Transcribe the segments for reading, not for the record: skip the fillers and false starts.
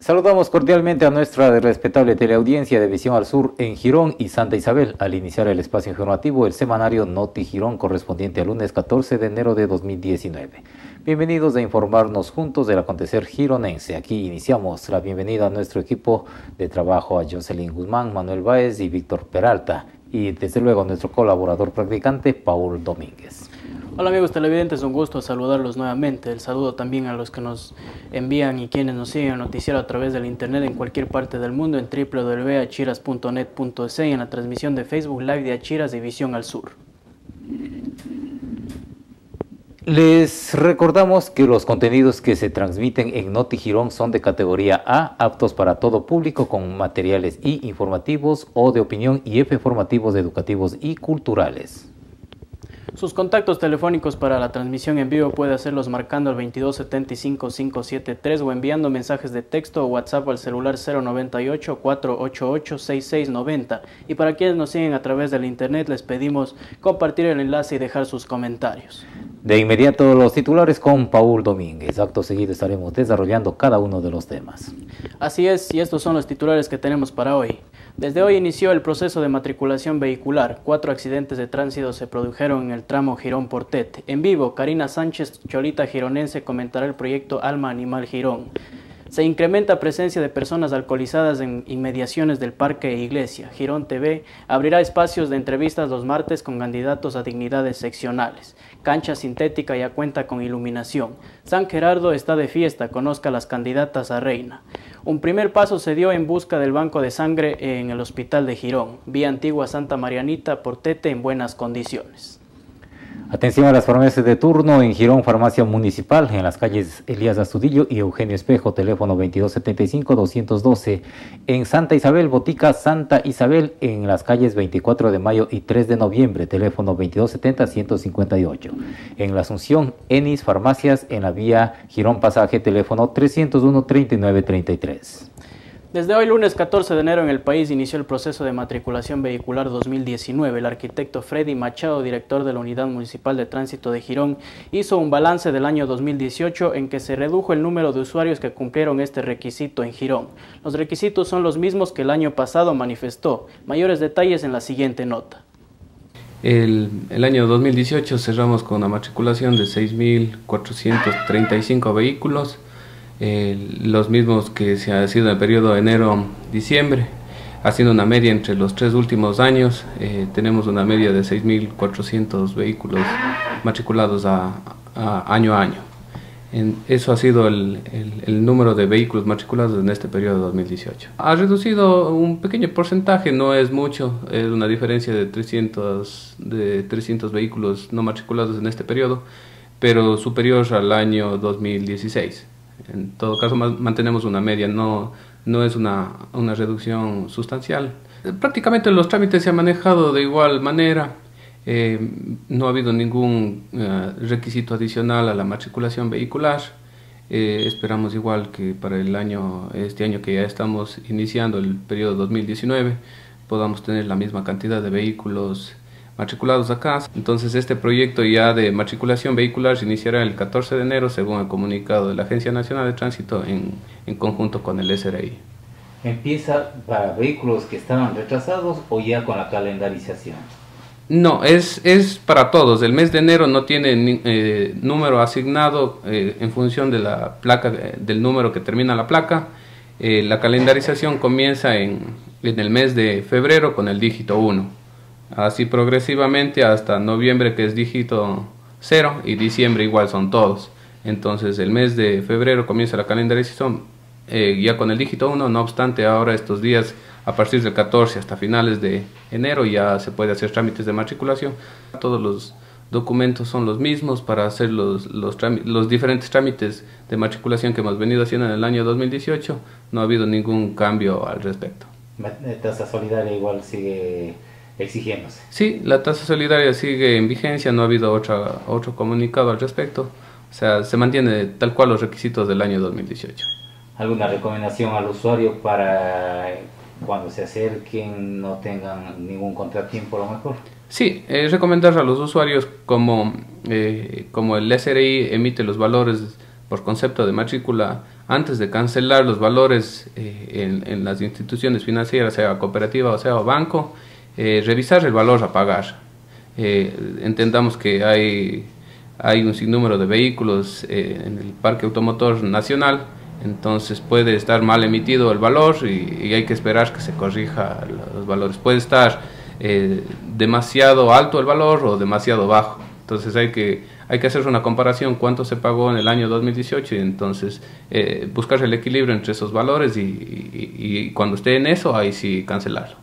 Saludamos cordialmente a nuestra respetable teleaudiencia de Visión al Sur en Girón y Santa Isabel al iniciar el espacio informativo, el semanario Noti Girón correspondiente al lunes 14 de enero de 2019. Bienvenidos a informarnos juntos del acontecer gironense. Aquí iniciamos la bienvenida a nuestro equipo de trabajo a Jocelyn Guzmán, Manuel Báez y Víctor Peralta y desde luego a nuestro colaborador practicante Paul Domínguez. Hola amigos televidentes, un gusto saludarlos nuevamente. El saludo también a los que nos envían y quienes nos siguen el noticiero a través del internet en cualquier parte del mundo en www.achiras.net.es y en la transmisión de Facebook Live de Achiras División al Sur. Les recordamos que los contenidos que se transmiten en Noti Girón son de categoría A, aptos para todo público con materiales I informativos o de opinión y F formativos, educativos y culturales. Sus contactos telefónicos para la transmisión en vivo puede hacerlos marcando al 2275-573 o enviando mensajes de texto o WhatsApp al celular 098-488-6690. Y para quienes nos siguen a través del internet les pedimos compartir el enlace y dejar sus comentarios. De inmediato los titulares con Paul Domínguez. Acto seguido estaremos desarrollando cada uno de los temas. Así es, y estos son los titulares que tenemos para hoy. Desde hoy inició el proceso de matriculación vehicular. 4 accidentes de tránsito se produjeron en el tramo Girón-Portet. En vivo, Karina Sánchez, Cholita gironense, comentará el proyecto Alma Animal Girón. Se incrementa presencia de personas alcoholizadas en inmediaciones del Parque e Iglesia. Girón TV abrirá espacios de entrevistas los martes con candidatos a dignidades seccionales. Cancha sintética ya cuenta con iluminación. San Gerardo está de fiesta, conozca a las candidatas a reina. Un primer paso se dio en busca del banco de sangre en el hospital de Girón. Vía Antigua Santa Marianita, Portete en buenas condiciones. Atención a las farmacias de turno en Girón, farmacia municipal, en las calles Elías Astudillo y Eugenio Espejo, teléfono 2275-212. En Santa Isabel, botica Santa Isabel, en las calles 24 de mayo y 3 de noviembre, teléfono 2270-158. En la Asunción, Enis Farmacias, en la vía Girón Pasaje, teléfono 301-3933. Desde hoy, lunes 14 de enero, en el país inició el proceso de matriculación vehicular 2019. El arquitecto Freddy Machado, director de la Unidad Municipal de Tránsito de Girón, hizo un balance del año 2018 en que se redujo el número de usuarios que cumplieron este requisito en Girón. Los requisitos son los mismos que el año pasado, manifestó. Mayores detalles en la siguiente nota. El año 2018 cerramos con una matriculación de 6.435 vehículos. Los mismos que se ha sido en el periodo enero-diciembre, haciendo una media entre los 3 últimos años. Tenemos una media de 6.400 vehículos matriculados año a año. Eso ha sido el número de vehículos matriculados en este periodo de 2018. Ha reducido un pequeño porcentaje, no es mucho, es una diferencia de 300 vehículos no matriculados en este periodo, pero superior al año 2016. En todo caso, mantenemos una media, no es una reducción sustancial. Prácticamente los trámites se han manejado de igual manera. No ha habido ningún requisito adicional a la matriculación vehicular. Esperamos igual que para este año que ya estamos iniciando el periodo 2019, podamos tener la misma cantidad de vehículos matriculados acá. Entonces este proyecto ya de matriculación vehicular se iniciará el 14 de enero según el comunicado de la Agencia Nacional de Tránsito en conjunto con el SRI. ¿Empieza para vehículos que estaban retrasados o ya con la calendarización? No, es para todos. El mes de enero no tiene número asignado en función de la placa, del número que termina la placa. La calendarización comienza en el mes de febrero con el dígito 1. Así progresivamente hasta noviembre, que es dígito 0, y diciembre igual son todos. Entonces el mes de febrero comienza la calendarización ya con el dígito 1, no obstante ahora estos días a partir del 14 hasta finales de enero ya se puede hacer trámites de matriculación. Todos los documentos son los mismos para hacer los diferentes trámites de matriculación que hemos venido haciendo en el año 2018, no ha habido ningún cambio al respecto. ¿La tasa solidaria igual sigue exigiéndose? Sí, la tasa solidaria sigue en vigencia, no ha habido otro comunicado al respecto, o sea, se mantiene tal cual los requisitos del año 2018. ¿Alguna recomendación al usuario para cuando se acerquen no tengan ningún contratiempo a lo mejor? Sí, recomendar a los usuarios como el SRI emite los valores por concepto de matrícula, antes de cancelar los valores en las instituciones financieras, sea cooperativa o sea banco, revisar el valor a pagar. Entendamos que hay un sinnúmero de vehículos en el parque automotor nacional, entonces puede estar mal emitido el valor y hay que esperar que se corrija los valores. Puede estar demasiado alto el valor o demasiado bajo. Entonces hay que hacer una comparación cuánto se pagó en el año 2018 y entonces buscar el equilibrio entre esos valores y cuando esté en eso, ahí sí cancelarlo.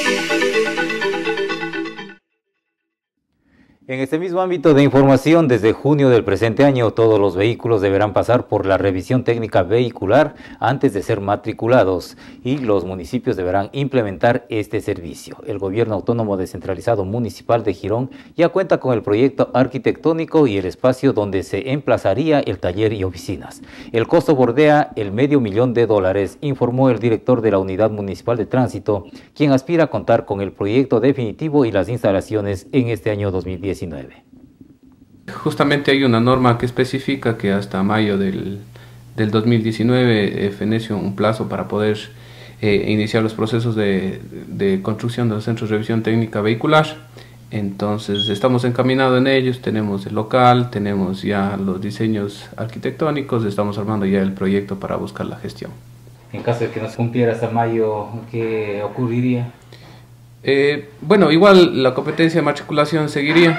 En este mismo ámbito de información, desde junio del presente año, todos los vehículos deberán pasar por la revisión técnica vehicular antes de ser matriculados y los municipios deberán implementar este servicio. El Gobierno Autónomo Descentralizado Municipal de Girón ya cuenta con el proyecto arquitectónico y el espacio donde se emplazaría el taller y oficinas. El costo bordea el $500,000, informó el director de la Unidad Municipal de Tránsito, quien aspira a contar con el proyecto definitivo y las instalaciones en este año 2019. Justamente hay una norma que especifica que hasta mayo del 2019 feneció un plazo para poder iniciar los procesos de construcción de los centros de revisión técnica vehicular. Entonces estamos encaminados en ellos, tenemos el local, tenemos ya los diseños arquitectónicos, estamos armando ya el proyecto para buscar la gestión. En caso de que no se cumpliera hasta mayo, ¿qué ocurriría? Bueno, igual la competencia de matriculación seguiría,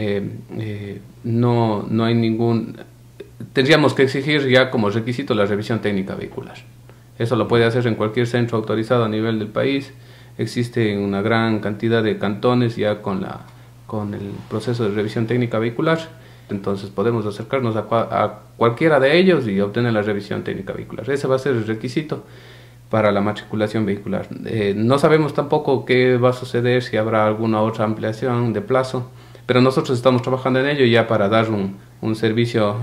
no hay ningún... Tendríamos que exigir ya como requisito la revisión técnica vehicular. Eso lo puede hacer en cualquier centro autorizado a nivel del país. Existe una gran cantidad de cantones ya con el proceso de revisión técnica vehicular. Entonces podemos acercarnos a cualquiera de ellos y obtener la revisión técnica vehicular. Ese va a ser el requisito para la matriculación vehicular. No sabemos tampoco qué va a suceder, si habrá alguna otra ampliación de plazo, pero nosotros estamos trabajando en ello ya para dar un servicio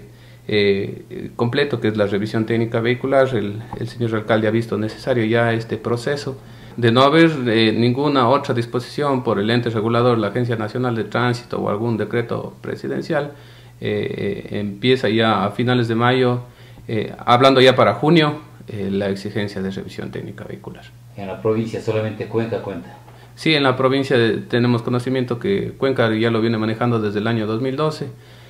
completo, que es la revisión técnica vehicular. El señor alcalde ha visto necesario ya este proceso. De no haber ninguna otra disposición por el ente regulador, la Agencia Nacional de Tránsito o algún decreto presidencial, empieza ya a finales de mayo, hablando ya para junio, la exigencia de revisión técnica vehicular. En la provincia solamente Cuenca cuenta. Sí, en la provincia tenemos conocimiento que Cuenca ya lo viene manejando desde el año 2012.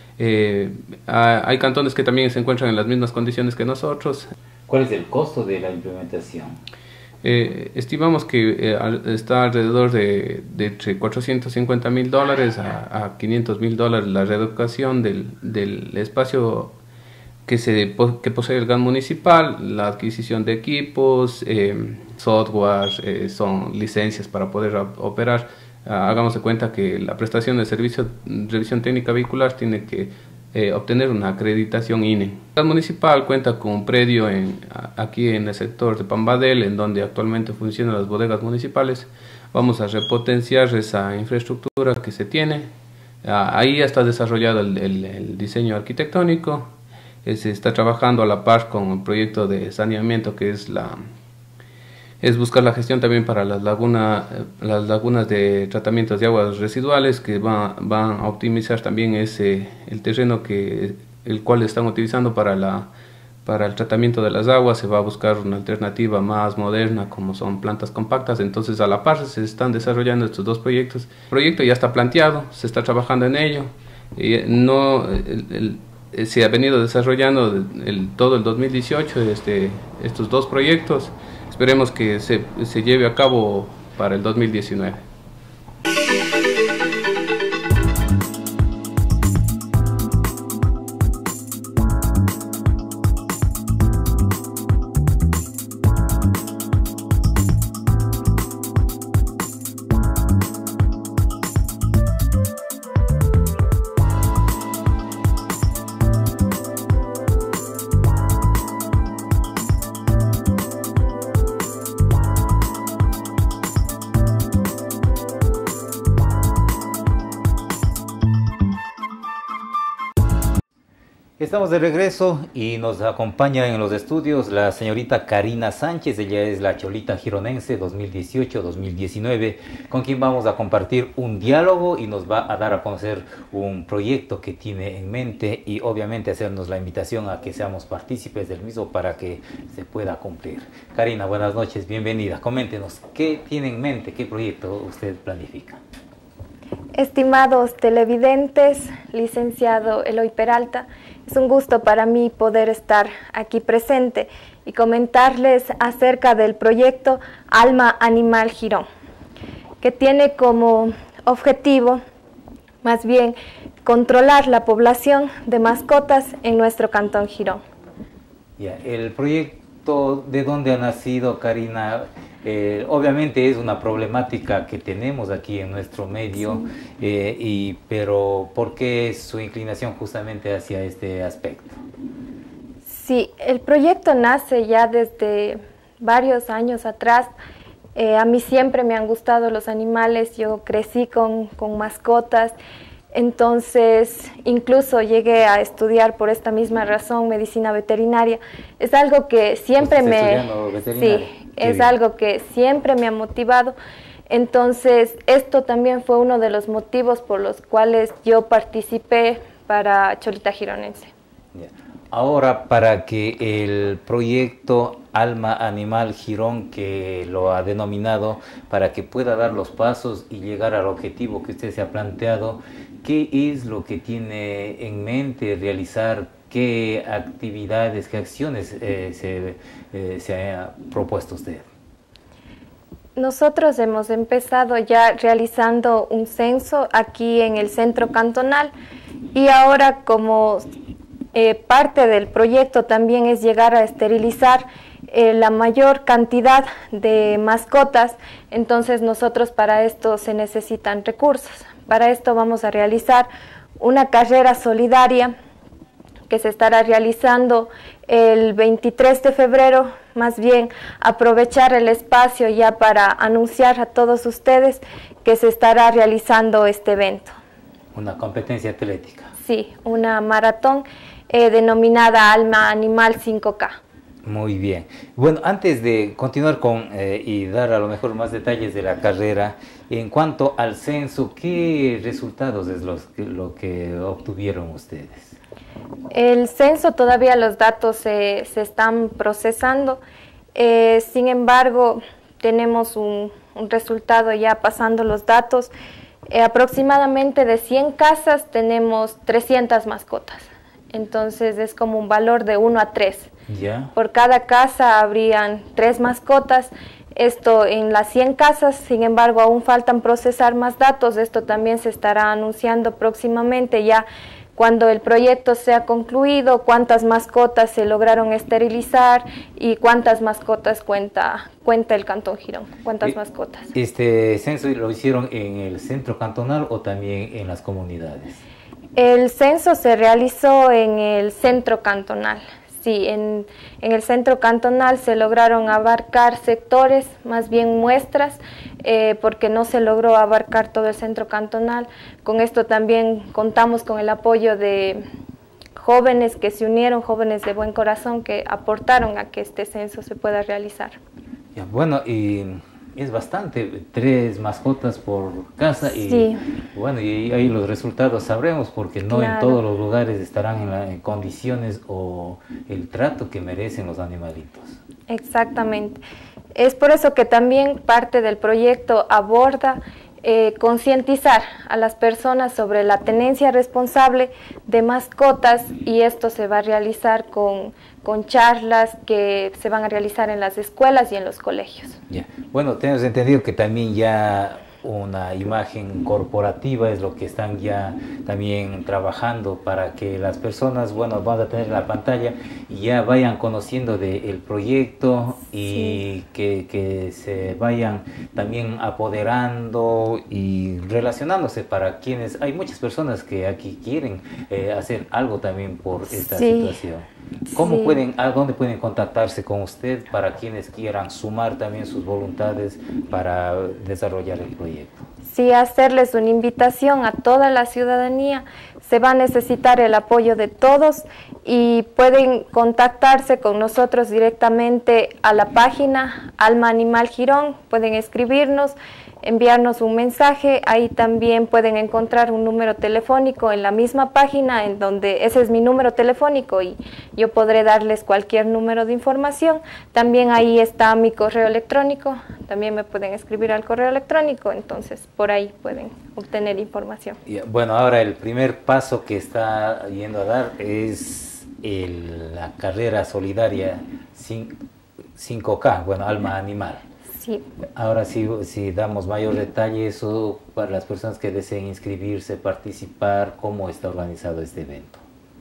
Hay cantones que también se encuentran en las mismas condiciones que nosotros. ¿Cuál es el costo de la implementación? Estimamos que está alrededor de entre $450,000 a $500,000 la reeducación del espacio que posee el GAN municipal, la adquisición de equipos, software, son licencias para poder operar. Hagamos de cuenta que la prestación de servicio de revisión técnica vehicular tiene que obtener una acreditación INE. El GAN municipal cuenta con un predio aquí en el sector de Pambadel, en donde actualmente funcionan las bodegas municipales. Vamos a repotenciar esa infraestructura que se tiene. Ahí ya está desarrollado el diseño arquitectónico. Se está trabajando a la par con el proyecto de saneamiento, que es buscar la gestión también para las lagunas de tratamientos de aguas residuales, que van a optimizar también el terreno el cual están utilizando para el tratamiento de las aguas. Se va a buscar una alternativa más moderna, como son plantas compactas. Entonces a la par se están desarrollando estos dos proyectos. El proyecto ya está planteado, se está trabajando en ello. Se ha venido desarrollando todo el 2018 estos dos proyectos. Esperemos que se lleve a cabo para el 2019. Estamos de regreso y nos acompaña en los estudios la señorita Karina Sánchez. Ella es la Cholita Gironense 2018-2019, con quien vamos a compartir un diálogo y nos va a dar a conocer un proyecto que tiene en mente y obviamente hacernos la invitación a que seamos partícipes del mismo para que se pueda cumplir. Karina, buenas noches, bienvenida. Coméntenos, ¿qué tiene en mente, qué proyecto usted planifica? Estimados televidentes, licenciado Eloy Peralta, es un gusto para mí poder estar aquí presente y comentarles acerca del proyecto Alma Animal Girón, que tiene como objetivo, más bien, controlar la población de mascotas en nuestro Cantón Girón. Ya, el proyecto, ¿de dónde ha nacido, Karina? Obviamente es una problemática que tenemos aquí en nuestro medio, sí. Pero ¿por qué su inclinación justamente hacia este aspecto? Sí, el proyecto nace ya desde varios años atrás. A mí siempre me han gustado los animales, yo crecí con mascotas, entonces incluso llegué a estudiar por esta misma razón medicina veterinaria. Es algo que siempre algo que siempre me ha motivado. Entonces esto también fue uno de los motivos por los cuales yo participé para Cholita Gironense. Ahora, para que el proyecto Alma Animal Girón, que lo ha denominado, para que pueda dar los pasos y llegar al objetivo que usted se ha planteado, ¿qué es lo que tiene en mente realizar? ¿Qué actividades, qué acciones se ha propuesto usted? Nosotros hemos empezado ya realizando un censo aquí en el centro cantonal y ahora como parte del proyecto también es llegar a esterilizar la mayor cantidad de mascotas, entonces nosotros para esto se necesitan recursos. Para esto vamos a realizar una carrera solidaria que se estará realizando el 23 de febrero, más bien aprovechar el espacio ya para anunciar a todos ustedes que se estará realizando este evento. Una competencia atlética. Sí, una maratón denominada Alma Animal 5K. Muy bien. Bueno, antes de continuar y dar a lo mejor más detalles de la carrera, en cuanto al censo, ¿qué resultados es lo que obtuvieron ustedes? El censo todavía los datos se están procesando, sin embargo tenemos un resultado ya pasando los datos. Aproximadamente de 100 casas tenemos 300 mascotas. Entonces es como un valor de 1 a 3. ¿Ya? Por cada casa habrían 3 mascotas. Esto en las 100 casas, sin embargo, aún faltan procesar más datos. Esto también se estará anunciando próximamente ya cuando el proyecto sea concluido, cuántas mascotas se lograron esterilizar y cuántas mascotas cuenta el Cantón Girón. ¿Cuántas mascotas? ¿Este censo lo hicieron en el centro cantonal o también en las comunidades? El censo se realizó en el centro cantonal. Sí, en el centro cantonal se lograron abarcar sectores, más bien muestras, porque no se logró abarcar todo el centro cantonal. Con esto también contamos con el apoyo de jóvenes que se unieron, jóvenes de buen corazón que aportaron a que este censo se pueda realizar. Ya, bueno, y es bastante, 3 mascotas por casa y sí. Bueno, y ahí los resultados sabremos porque no claro. En todos los lugares estarán en condiciones o el trato que merecen los animalitos. Exactamente. Es por eso que también parte del proyecto aborda concientizar a las personas sobre la tenencia responsable de mascotas y esto se va a realizar con charlas que se van a realizar en las escuelas y en los colegios. Ya. Bueno, tenemos entendido que también ya una imagen corporativa es lo que están ya también trabajando para que las personas, bueno, vamos a tener la pantalla y ya vayan conociendo del proyecto y sí. que se vayan también apoderando y relacionándose para quienes, hay muchas personas que aquí quieren hacer algo también por esta sí. situación. ¿Cómo pueden, a dónde pueden contactarse con usted para quienes quieran sumar también sus voluntades para desarrollar el proyecto? sí hacerles una invitación a toda la ciudadanía. Se va a necesitar el apoyo de todos y pueden contactarse con nosotros directamente a la página Alma Animal Girón, pueden escribirnos, enviarnos un mensaje, ahí también pueden encontrar un número telefónico en la misma página, en donde ese es mi número telefónico y yo podré darles cualquier número de información. También ahí está mi correo electrónico, también me pueden escribir al correo electrónico, entonces por ahí pueden obtener información. Bueno, ahora el primer paso que está yendo a dar es la carrera solidaria 5K, bueno, Alma Animal. Sí. Ahora sí, si damos mayor detalle, eso para las personas que deseen inscribirse, participar, ¿cómo está organizado este evento?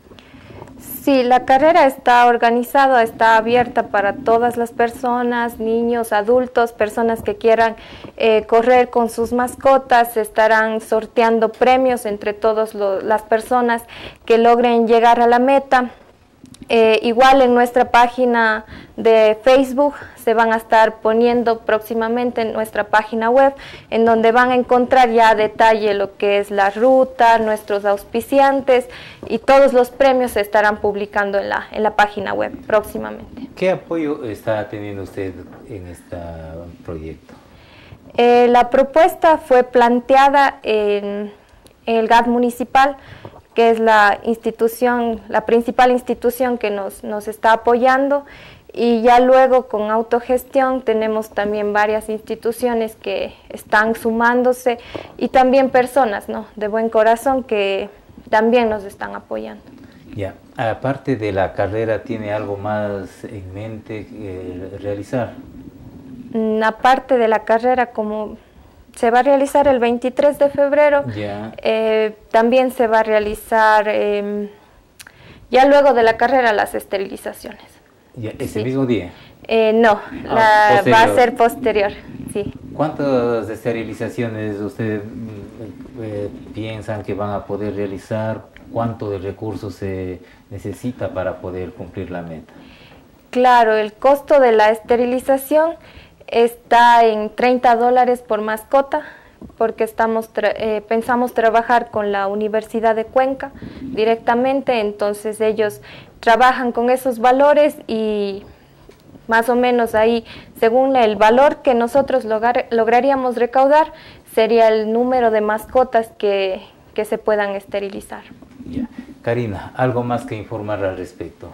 Sí, la carrera está organizada, está abierta para todas las personas, niños, adultos, personas que quieran correr con sus mascotas. Se estarán sorteando premios entre todas las personas que logren llegar a la meta. Igual en nuestra página de Facebook se van a estar poniendo próximamente en nuestra página web, en donde van a encontrar ya a detalle lo que es la ruta, nuestros auspiciantes y todos los premios se estarán publicando en la página web próximamente. ¿Qué apoyo está teniendo usted en este proyecto? La propuesta fue planteada en el GAD municipal, que es la principal institución que nos está apoyando, y ya luego con autogestión tenemos también varias instituciones que están sumándose y también personas, ¿no?, de buen corazón que también nos están apoyando. Ya, aparte de la carrera, ¿tiene algo más en mente realizar? Aparte de la carrera, como se va a realizar el 23 de febrero, también se va a realizar, ya luego de la carrera, las esterilizaciones. Ya, ¿ese mismo día? No, va a ser posterior, sí. ¿Cuántas esterilizaciones ustedes piensan que van a poder realizar? ¿Cuánto de recursos se necesita para poder cumplir la meta? Claro, el costo de la esterilización está en $30 por mascota, porque pensamos trabajar con la Universidad de Cuenca directamente, entonces ellos trabajan con esos valores y más o menos ahí, según el valor que nosotros lograríamos recaudar, sería el número de mascotas que se puedan esterilizar. Ya. Karina, ¿algo más que informar al respecto?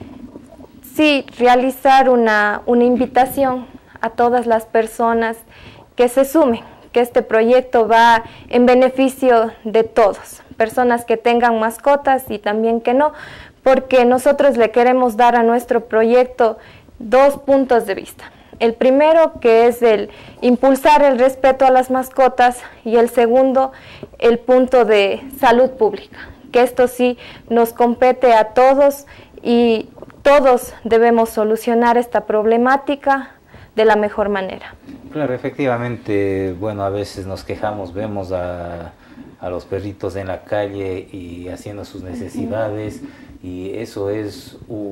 Sí, realizar una invitación a todas las personas que se sumen, que este proyecto va en beneficio de todos, personas que tengan mascotas y también que no, porque nosotros le queremos dar a nuestro proyecto dos puntos de vista. El primero, que es el impulsar el respeto a las mascotas, y el segundo, el punto de salud pública, que esto sí nos compete a todos y todos debemos solucionar esta problemática de la mejor manera. Claro, efectivamente, bueno, a veces nos quejamos, vemos a los perritos en la calle y haciendo sus necesidades, y eso es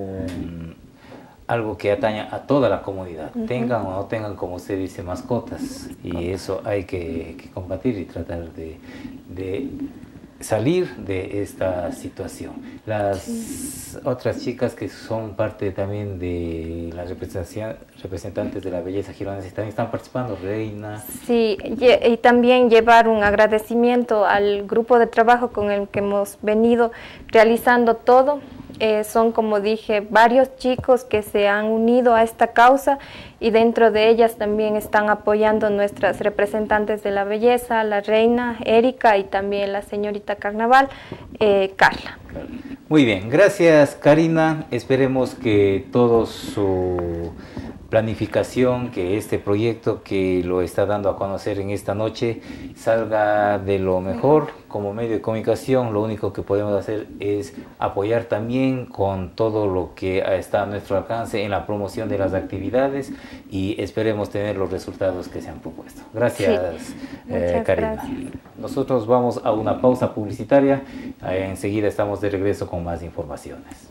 algo que atañe a toda la comunidad, tengan o no tengan, como usted dice, mascotas, y eso hay que combatir y tratar de salir de esta situación. Las otras chicas que son parte también de las representantes de la belleza gironense también están participando, Reina. Sí, y también llevar un agradecimiento al grupo de trabajo con el que hemos venido realizando todo. Son, como dije, varios chicos que se han unido a esta causa, y dentro de ellas también están apoyando nuestras representantes de la belleza, la Reina, Erika, y también la señorita Carnaval, Carla. Muy bien, gracias Karina. Esperemos que todo su planificación, que este proyecto que lo está dando a conocer en esta noche salga de lo mejor. Como medio de comunicación, lo único que podemos hacer es apoyar también con todo lo que está a nuestro alcance en la promoción de las actividades, y esperemos tener los resultados que se han propuesto. Gracias, sí. Karina. Gracias. Nosotros vamos a una pausa publicitaria, enseguida estamos de regreso con más informaciones.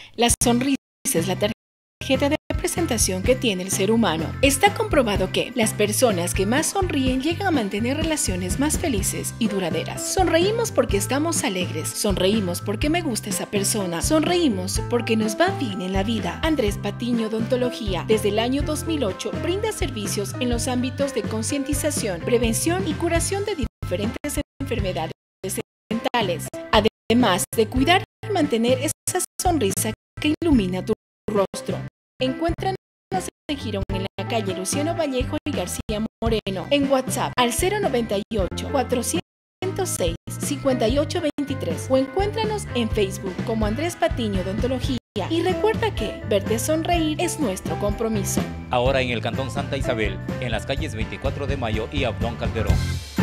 La sonrisa es la tarjeta de presentación que tiene el ser humano. Está comprobado que las personas que más sonríen llegan a mantener relaciones más felices y duraderas. Sonreímos porque estamos alegres, sonreímos porque me gusta esa persona, sonreímos porque nos va bien en la vida. Andrés Patiño Odontología, desde el año 2008, brinda servicios en los ámbitos de concientización, prevención y curación de diferentes enfermedades dentales, además de cuidar y mantener esa sonrisa que ilumina tu rostro. Encuéntranos en Girón, en la calle Luciano Vallejo y García Moreno, en WhatsApp al 098-406-5823 o encuéntranos en Facebook como Andrés Patiño Odontología. Y recuerda que verte sonreír es nuestro compromiso. Ahora en el Cantón Santa Isabel, en las calles 24 de Mayo y Abdón Calderón.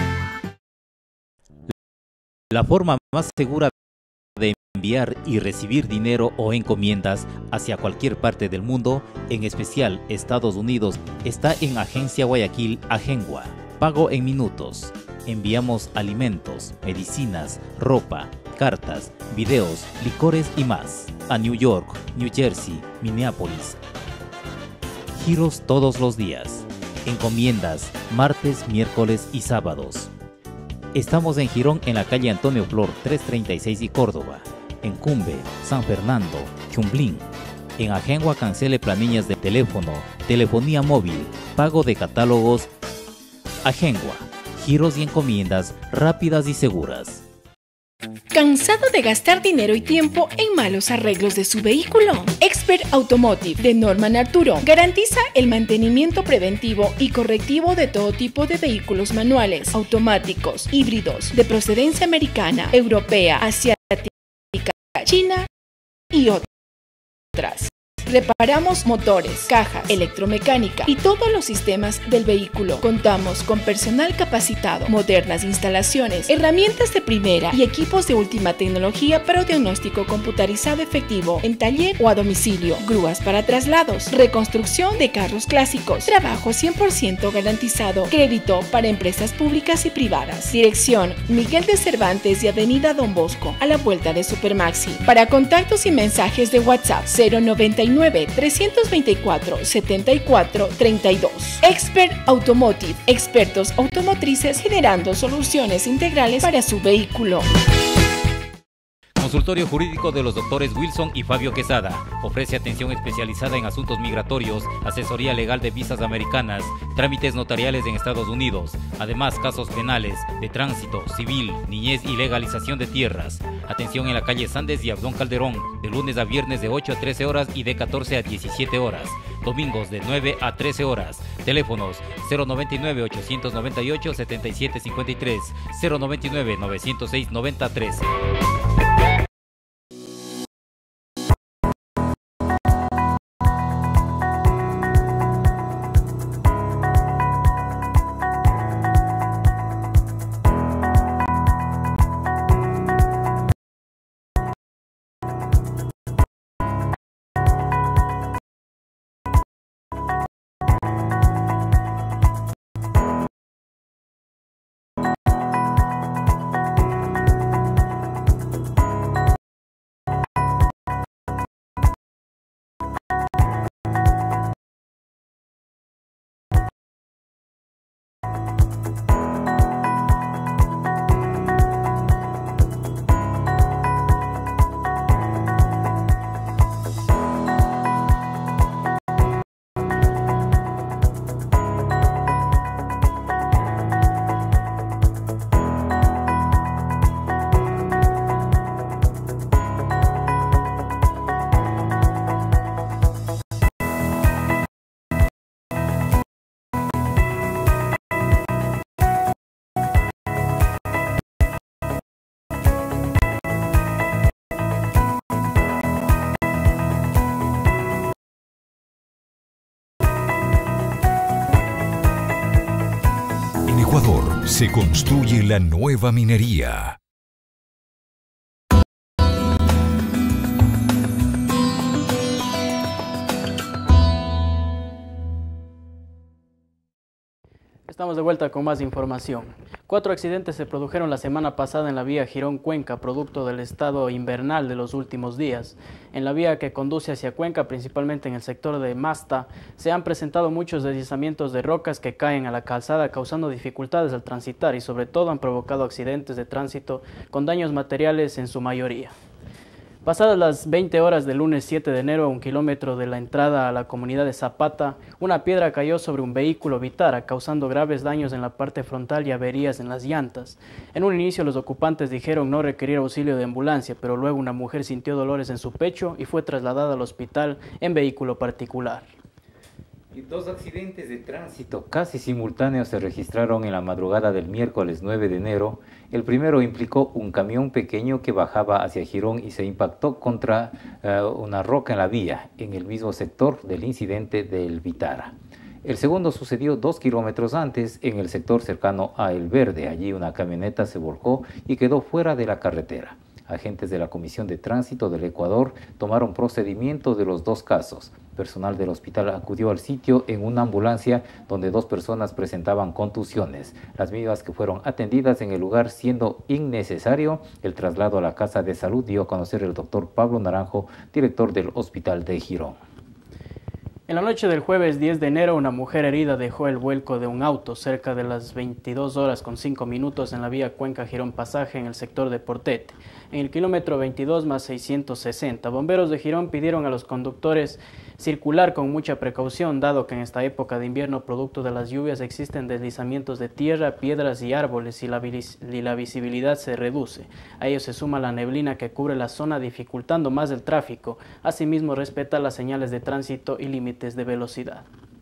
La forma más segura de enviar y recibir dinero o encomiendas hacia cualquier parte del mundo, en especial Estados Unidos, está en Agencia Guayaquil Agengua. Pago en minutos. Enviamos alimentos, medicinas, ropa, cartas, videos, licores y más a New York, New Jersey, Minneapolis. Giros todos los días. Encomiendas martes, miércoles y sábados. Estamos en Girón, en la calle Antonio Flor 336 y Córdoba. En Cumbe, San Fernando, Chumblín. En Agengua cancele planillas de teléfono, telefonía móvil, pago de catálogos. Agengua, giros y encomiendas rápidas y seguras. ¿Cansado de gastar dinero y tiempo en malos arreglos de su vehículo? Expert Automotive de Norman Arturo garantiza el mantenimiento preventivo y correctivo de todo tipo de vehículos manuales, automáticos, híbridos, de procedencia americana, europea, asiática, china y otras. Reparamos motores, cajas, electromecánica y todos los sistemas del vehículo. Contamos con personal capacitado, modernas instalaciones, herramientas de primera y equipos de última tecnología para diagnóstico computarizado efectivo en taller o a domicilio, grúas para traslados, reconstrucción de carros clásicos, trabajo 100% garantizado, crédito para empresas públicas y privadas. Dirección: Miguel de Cervantes y Avenida Don Bosco, a la vuelta de Supermaxi. Para contactos y mensajes de WhatsApp 099-324-7432. Expert Automotive, expertos automotrices generando soluciones integrales para su vehículo. Consultorio Jurídico de los doctores Wilson y Fabio Quesada. Ofrece atención especializada en asuntos migratorios, asesoría legal de visas americanas, trámites notariales en Estados Unidos. Además, casos penales, de tránsito, civil, niñez y legalización de tierras. Atención en la calle Sandes y Abdón Calderón, de lunes a viernes de 8 a 13 horas y de 14 a 17 horas. Domingos de 9 a 13 horas. Teléfonos 099-898-7753, 099-906-9013. Se construye la nueva minería. Estamos de vuelta con más información. 4 accidentes se produjeron la semana pasada en la vía Girón-Cuenca, producto del estado invernal de los últimos días. En la vía que conduce hacia Cuenca, principalmente en el sector de Masta, se han presentado muchos deslizamientos de rocas que caen a la calzada, causando dificultades al transitar y sobre todo han provocado accidentes de tránsito con daños materiales en su mayoría. Pasadas las 20 horas del lunes 7 de enero, a 1 kilómetro de la entrada a la comunidad de Zapata, una piedra cayó sobre un vehículo Vitara, causando graves daños en la parte frontal y averías en las llantas. En un inicio los ocupantes dijeron no requerir auxilio de ambulancia, pero luego una mujer sintió dolores en su pecho y fue trasladada al hospital en vehículo particular. Y 2 accidentes de tránsito casi simultáneos se registraron en la madrugada del miércoles 9 de enero. El primero implicó un camión pequeño que bajaba hacia Girón y se impactó contra una roca en la vía, en el mismo sector del incidente del Vitara. El segundo sucedió 2 kilómetros antes, en el sector cercano a El Verde. Allí una camioneta se volcó y quedó fuera de la carretera. Agentes de la Comisión de Tránsito del Ecuador tomaron procedimiento de los 2 casos. Personal del hospital acudió al sitio en una ambulancia donde 2 personas presentaban contusiones, las mismas que fueron atendidas en el lugar, siendo innecesario el traslado a la casa de salud, dio a conocer el doctor Pablo Naranjo, director del hospital de Girón. En la noche del jueves 10 de enero, una mujer herida dejó el vuelco de un auto cerca de las 22 horas con 5 minutos en la vía Cuenca-Girón Pasaje en el sector de Portete, en el kilómetro 22 más 660. Bomberos de Girón pidieron a los conductores circular con mucha precaución, dado que en esta época de invierno, producto de las lluvias, existen deslizamientos de tierra, piedras y árboles y la visibilidad se reduce. A ello se suma la neblina que cubre la zona, dificultando más el tráfico. Asimismo, respeta las señales de tránsito y límites de velocidad.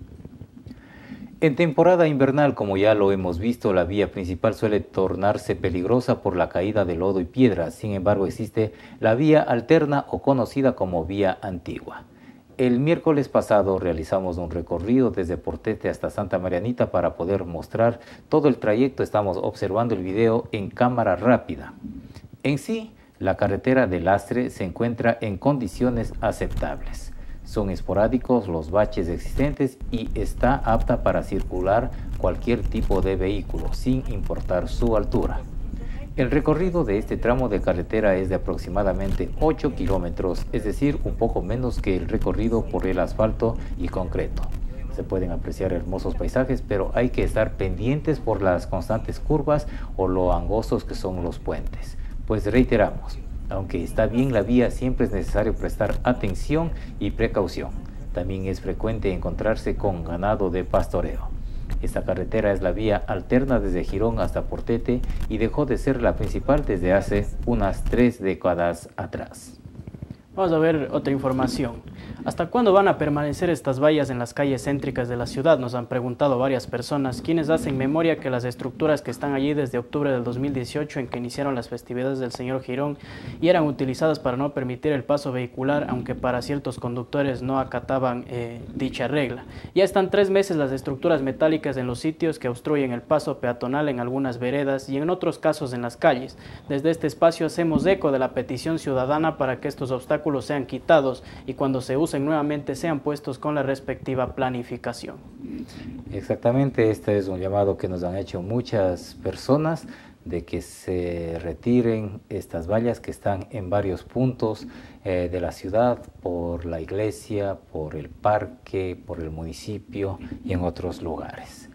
En temporada invernal, como ya lo hemos visto, la vía principal suele tornarse peligrosa por la caída de lodo y piedras. Sin embargo, existe la vía alterna o conocida como vía antigua. El miércoles pasado realizamos un recorrido desde Portete hasta Santa Marianita para poder mostrar todo el trayecto. Estamos observando el video en cámara rápida. En sí, la carretera de lastre se encuentra en condiciones aceptables. Son esporádicos los baches existentes y está apta para circular cualquier tipo de vehículo, sin importar su altura. El recorrido de este tramo de carretera es de aproximadamente 8 kilómetros, es decir, un poco menos que el recorrido por el asfalto y concreto. Se pueden apreciar hermosos paisajes, pero hay que estar pendientes por las constantes curvas o lo angostos que son los puentes. Pues reiteramos, aunque está bien la vía, siempre es necesario prestar atención y precaución. También es frecuente encontrarse con ganado de pastoreo. Esta carretera es la vía alterna desde Girón hasta Portete y dejó de ser la principal desde hace unas 3 décadas atrás. Vamos a ver otra información. ¿Hasta cuándo van a permanecer estas vallas en las calles céntricas de la ciudad? Nos han preguntado varias personas, quienes hacen memoria que las estructuras que están allí desde octubre del 2018, en que iniciaron las festividades del señor Girón, y eran utilizadas para no permitir el paso vehicular, aunque para ciertos conductores no acataban dicha regla. Ya están 3 meses las estructuras metálicas en los sitios que obstruyen el paso peatonal en algunas veredas y en otros casos en las calles. Desde este espacio hacemos eco de la petición ciudadana para que estos obstáculos sean quitados y cuando se usen nuevamente sean puestos con la respectiva planificación. Exactamente, este es un llamado que nos han hecho muchas personas de que se retiren estas vallas que están en varios puntos de la ciudad, por la iglesia, por el parque, por el municipio y en otros lugares.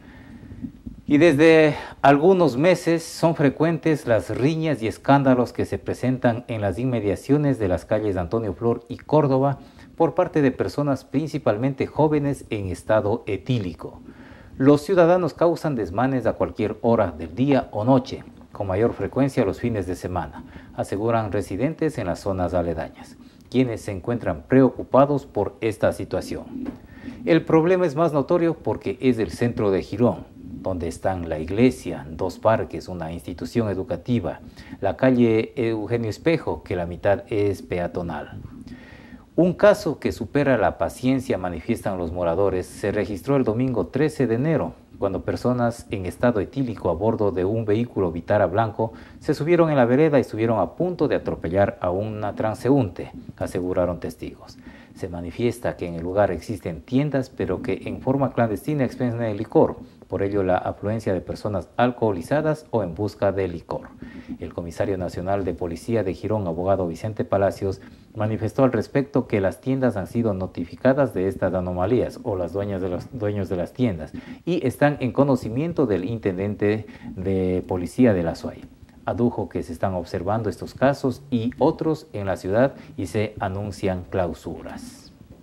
Y desde algunos meses son frecuentes las riñas y escándalos que se presentan en las inmediaciones de las calles Antonio Flor y Córdoba por parte de personas principalmente jóvenes en estado etílico. Los ciudadanos causan desmanes a cualquier hora del día o noche, con mayor frecuencia los fines de semana, aseguran residentes en las zonas aledañas, quienes se encuentran preocupados por esta situación. El problema es más notorio porque es el centro de Girón, donde están la iglesia, 2 parques, una institución educativa, la calle Eugenio Espejo, que la mitad es peatonal. Un caso que supera la paciencia, manifiestan los moradores, se registró el domingo 13 de enero, cuando personas en estado etílico a bordo de un vehículo Vitara blanco se subieron en la vereda y estuvieron a punto de atropellar a una transeúnte, aseguraron testigos. Se manifiesta que en el lugar existen tiendas, pero que en forma clandestina expensan el licor, por ello la afluencia de personas alcoholizadas o en busca de licor. El comisario nacional de Policía de Girón, abogado Vicente Palacios, manifestó al respecto que las tiendas han sido notificadas de estas anomalías o las dueños de las tiendas y están en conocimiento del intendente de Policía de la SUAY. Adujo que se están observando estos casos y otros en la ciudad y se anuncian clausuras.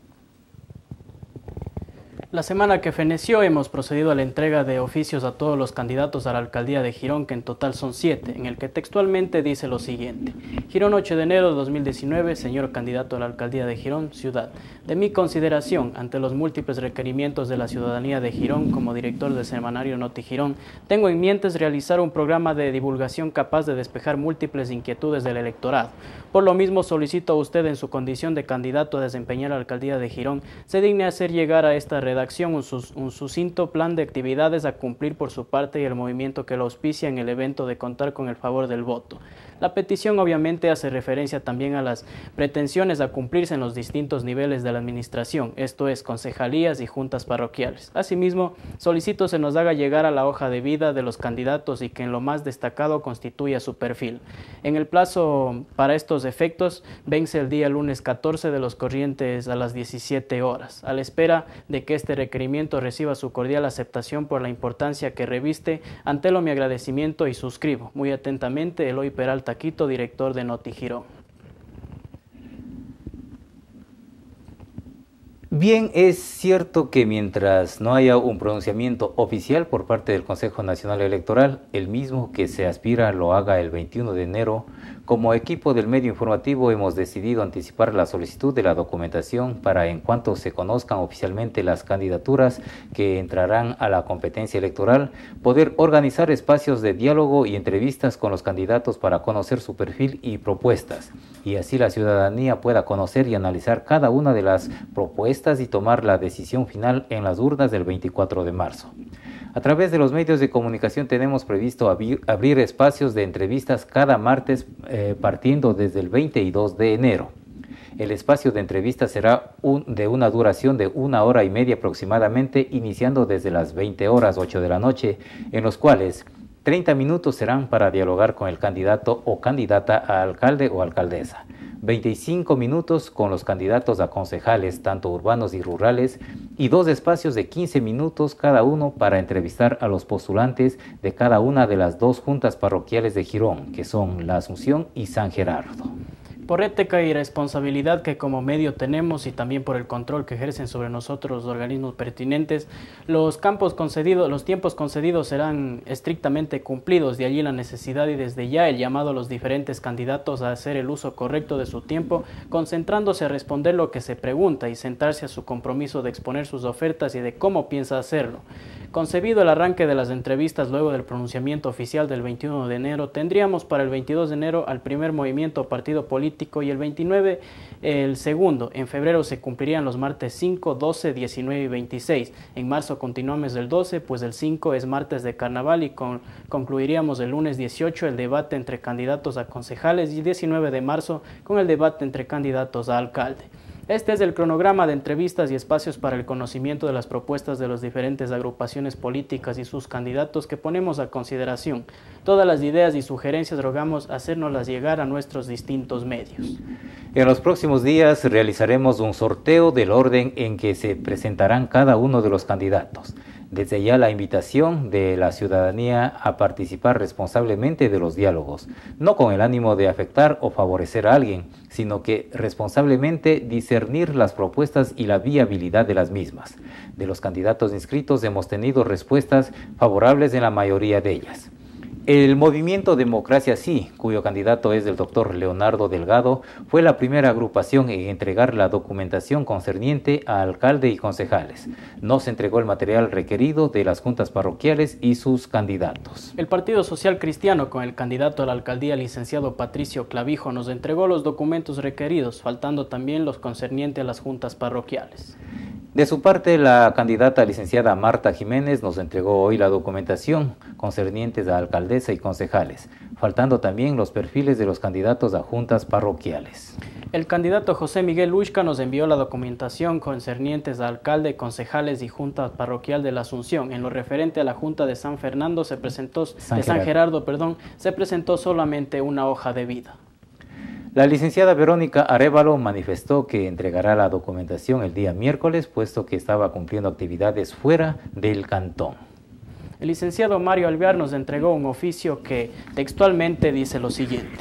La semana que feneció hemos procedido a la entrega de oficios a todos los candidatos a la alcaldía de Girón, que en total son 7, en el que textualmente dice lo siguiente: Girón, 8 de enero de 2019, señor candidato a la alcaldía de Girón, ciudad. De mi consideración, ante los múltiples requerimientos de la ciudadanía de Girón, como director del semanario Noti Girón, tengo en mente realizar un programa de divulgación capaz de despejar múltiples inquietudes del electorado. Por lo mismo, solicito a usted, en su condición de candidato a desempeñar la alcaldía de Girón, se digne hacer llegar a esta redacción un sucinto plan de actividades a cumplir por su parte y el movimiento que lo auspicia en el evento de contar con el favor del voto. La petición obviamente hace referencia también a las pretensiones a cumplirse en los distintos niveles de la administración, esto es, concejalías y juntas parroquiales. Asimismo, solicito se nos haga llegar a la hoja de vida de los candidatos y que en lo más destacado constituya su perfil. En el plazo para estos efectos vence el día lunes 14 de los corrientes a las 17 horas, a la espera de que este requerimiento reciba su cordial aceptación por la importancia que reviste. Antelo mi agradecimiento y suscribo. Muy atentamente, Eloy Peralta Quito, director de Noti Girón. Bien, es cierto que mientras no haya un pronunciamiento oficial por parte del Consejo Nacional Electoral, el mismo que se aspira lo haga el 21 de enero, como equipo del medio informativo hemos decidido anticipar la solicitud de la documentación para, en cuanto se conozcan oficialmente las candidaturas que entrarán a la competencia electoral, poder organizar espacios de diálogo y entrevistas con los candidatos para conocer su perfil y propuestas, y así la ciudadanía pueda conocer y analizar cada una de las propuestas y tomar la decisión final en las urnas del 24 de marzo. A través de los medios de comunicación tenemos previsto abrir espacios de entrevistas cada martes partiendo desde el 22 de enero. El espacio de entrevistas será de una duración de 1 hora y media aproximadamente, iniciando desde las 20 horas 8 de la noche, en los cuales 30 minutos serán para dialogar con el candidato o candidata a alcalde o alcaldesa, 25 minutos con los candidatos a concejales, tanto urbanos y rurales, y 2 espacios de 15 minutos cada uno para entrevistar a los postulantes de cada una de las 2 juntas parroquiales de Girón, que son La Asunción y San Gerardo. Por ética y responsabilidad que como medio tenemos y también por el control que ejercen sobre nosotros los organismos pertinentes, los tiempos concedidos serán estrictamente cumplidos. De allí la necesidad y desde ya el llamado a los diferentes candidatos a hacer el uso correcto de su tiempo, concentrándose a responder lo que se pregunta y sentarse a su compromiso de exponer sus ofertas y de cómo piensa hacerlo. Concebido el arranque de las entrevistas luego del pronunciamiento oficial del 21 de enero, tendríamos para el 22 de enero al primer movimiento o partido político y el 29 el segundo. En febrero se cumplirían los martes 5, 12, 19 y 26. En marzo continuamos el 12, pues el 5 es martes de carnaval y concluiríamos el lunes 18 el debate entre candidatos a concejales y 19 de marzo con el debate entre candidatos a alcalde. Este es el cronograma de entrevistas y espacios para el conocimiento de las propuestas de las diferentes agrupaciones políticas y sus candidatos que ponemos a consideración. Todas las ideas y sugerencias rogamos hacérnoslas llegar a nuestros distintos medios. En los próximos días realizaremos un sorteo del orden en que se presentarán cada uno de los candidatos. Desde ya la invitación de la ciudadanía a participar responsablemente de los diálogos, no con el ánimo de afectar o favorecer a alguien, sino que responsablemente discernir las propuestas y la viabilidad de las mismas. De los candidatos inscritos hemos tenido respuestas favorables en la mayoría de ellas. El movimiento Democracia Sí, cuyo candidato es el doctor Leonardo Delgado, fue la primera agrupación en entregar la documentación concerniente a alcalde y concejales. No se entregó el material requerido de las juntas parroquiales y sus candidatos. El Partido Social Cristiano, con el candidato a la alcaldía, licenciado Patricio Clavijo, nos entregó los documentos requeridos, faltando también los concernientes a las juntas parroquiales. De su parte, la candidata licenciada Marta Jiménez nos entregó hoy la documentación concernientes a alcaldesa y concejales, faltando también los perfiles de los candidatos a juntas parroquiales. El candidato José Miguel Ushka nos envió la documentación concernientes a alcalde, concejales y junta parroquial de la Asunción. En lo referente a la junta de San Gerardo, se presentó solamente una hoja de vida. La licenciada Verónica Arévalo manifestó que entregará la documentación el día miércoles, puesto que estaba cumpliendo actividades fuera del cantón. El licenciado Mario Alvear nos entregó un oficio que textualmente dice lo siguiente.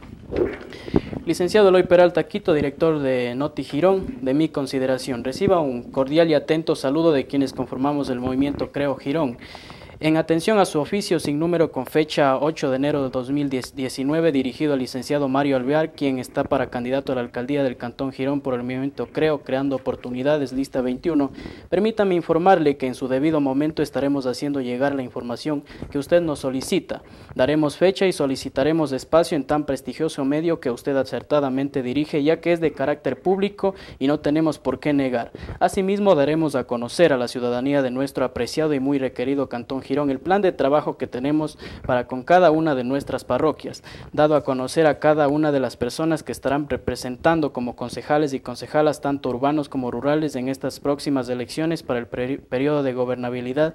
Licenciado Eloy Peralta Quito, director de Noti Girón, de mi consideración, reciba un cordial y atento saludo de quienes conformamos el movimiento Creo Girón. En atención a su oficio sin número con fecha 8 de enero de 2019 dirigido al licenciado Mario Alvear, quien está para candidato a la alcaldía del Cantón Girón por el movimiento Creo, Creando Oportunidades, lista 21, permítame informarle que en su debido momento estaremos haciendo llegar la información que usted nos solicita. Daremos fecha y solicitaremos espacio en tan prestigioso medio que usted acertadamente dirige, ya que es de carácter público y no tenemos por qué negar. Asimismo, daremos a conocer a la ciudadanía de nuestro apreciado y muy requerido Cantón Girón el plan de trabajo que tenemos para con cada una de nuestras parroquias, dado a conocer a cada una de las personas que estarán representando como concejales y concejalas tanto urbanos como rurales en estas próximas elecciones para el periodo de gobernabilidad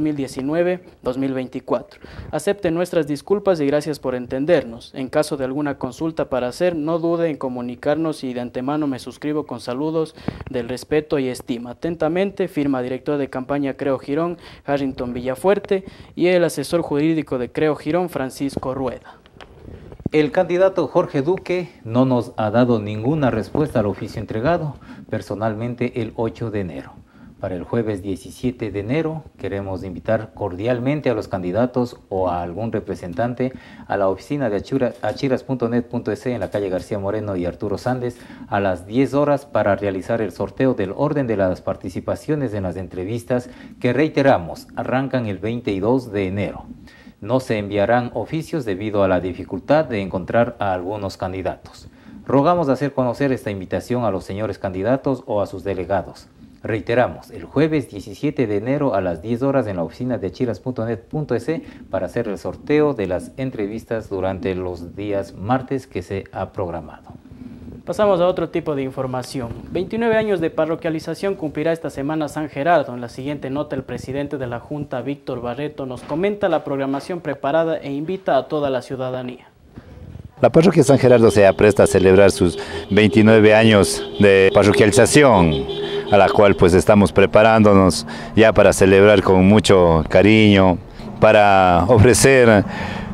2019-2024. Acepten nuestras disculpas y gracias por entendernos. En caso de alguna consulta para hacer, no dude en comunicarnos y de antemano me suscribo con saludos del respeto y estima. Atentamente, firma director de campaña Creo Girón, Harrington Villafuerte, y el asesor jurídico de Creo Girón, Francisco Rueda. El candidato Jorge Duque no nos ha dado ninguna respuesta al oficio entregado personalmente el 8 de enero. Para el jueves 17 de enero queremos invitar cordialmente a los candidatos o a algún representante a la oficina de achiras.net.es en la calle García Moreno y Arturo Sández a las 10 horas para realizar el sorteo del orden de las participaciones en las entrevistas que, reiteramos, arrancan el 22 de enero. No se enviarán oficios debido a la dificultad de encontrar a algunos candidatos. Rogamos hacer conocer esta invitación a los señores candidatos o a sus delegados. Reiteramos, el jueves 17 de enero a las 10 horas en la oficina de achiras.net.es para hacer el sorteo de las entrevistas durante los días martes que se ha programado. Pasamos a otro tipo de información. 29 años de parroquialización cumplirá esta semana San Gerardo. En la siguiente nota, el presidente de la Junta, Víctor Barreto, nos comenta la programación preparada e invita a toda la ciudadanía. La parroquia San Gerardo se apresta a celebrar sus 29 años de parroquialización, a la cual pues estamos preparándonos ya para celebrar con mucho cariño, para ofrecer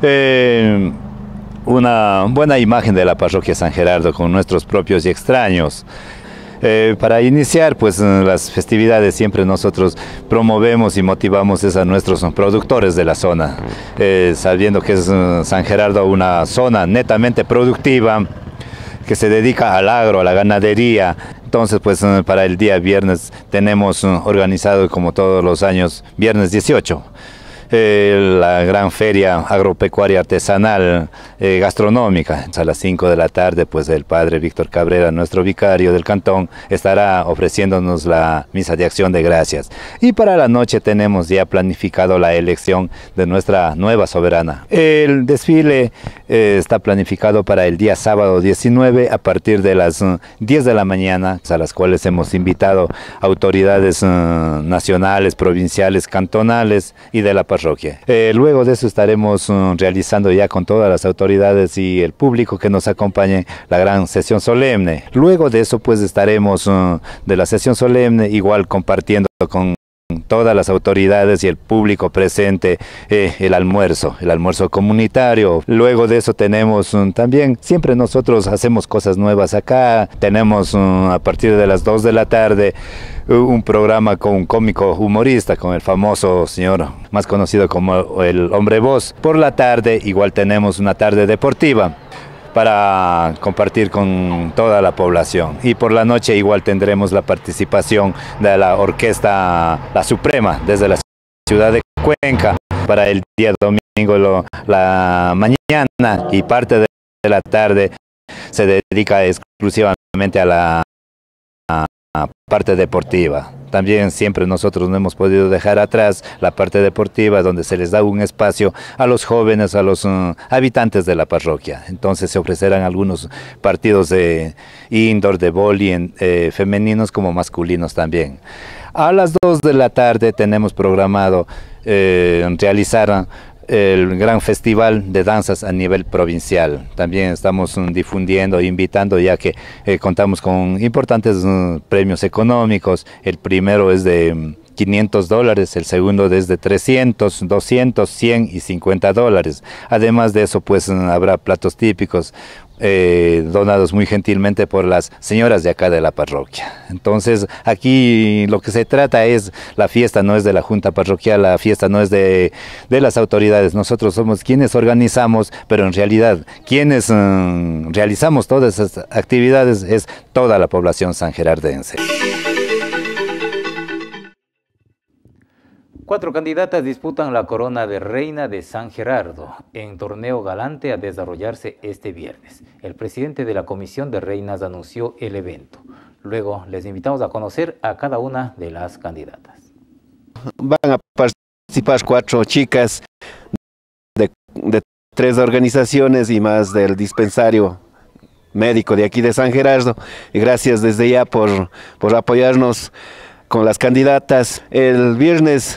una buena imagen de la parroquia San Gerardo con nuestros propios y extraños. Para iniciar pues las festividades siempre nosotros promovemos y motivamos a nuestros productores de la zona, sabiendo que es San Gerardo una zona netamente productiva que se dedica al agro, a la ganadería. Entonces pues para el día viernes tenemos organizado como todos los años viernes 18 la gran feria agropecuaria artesanal gastronómica. A las 5 de la tarde pues el padre Víctor Cabrera, nuestro vicario del cantón, estará ofreciéndonos la misa de acción de gracias. Y para la noche tenemos ya planificado la elección de nuestra nueva soberana. El desfile está planificado para el día sábado 19 a partir de las 10 de la mañana, a las cuales hemos invitado autoridades nacionales, provinciales, cantonales y de la parroquia. Luego de eso estaremos realizando ya con todas las autoridades y el público que nos acompañe la gran sesión solemne. Luego de eso pues estaremos de la sesión solemne igual compartiendo con todas las autoridades y el público presente el almuerzo comunitario. Luego de eso tenemos también, siempre nosotros hacemos cosas nuevas acá, tenemos a partir de las 2 de la tarde un programa con un cómico humorista, con el famoso señor más conocido como el Hombre Voz. Por la tarde igual tenemos una tarde deportiva para compartir con toda la población, y por la noche igual tendremos la participación de la orquesta La Suprema desde la ciudad de Cuenca. Para el día domingo la mañana y parte de la tarde se dedica exclusivamente a la parte deportiva. también siempre nosotros no hemos podido dejar atrás la parte deportiva, donde se les da un espacio a los jóvenes, a los habitantes de la parroquia. Entonces se ofrecerán algunos partidos de indoor, de vóley, femeninos como masculinos también. A las 2 de la tarde tenemos programado realizar el gran festival de danzas a nivel provincial. También estamos difundiendo e invitando, ya que contamos con importantes premios económicos. El primero es de $500, el segundo es de 300, 200, 100 y $50. Además de eso, pues habrá platos típicos donados muy gentilmente por las señoras de acá de la parroquia. Entonces aquí lo que se trata es, la fiesta no es de la junta parroquial, la fiesta no es de las autoridades, nosotros somos quienes organizamos, pero en realidad quienes realizamos todas esas actividades es toda la población sangerardense. 4 candidatas disputan la corona de reina de San Gerardo en torneo galante a desarrollarse este viernes. El presidente de la Comisión de Reinas anunció el evento. Luego les invitamos a conocer a cada una de las candidatas. Van a participar 4 chicas de 3 organizaciones y más del dispensario médico de aquí de San Gerardo. Y gracias desde ya por apoyarnos con las candidatas. El viernes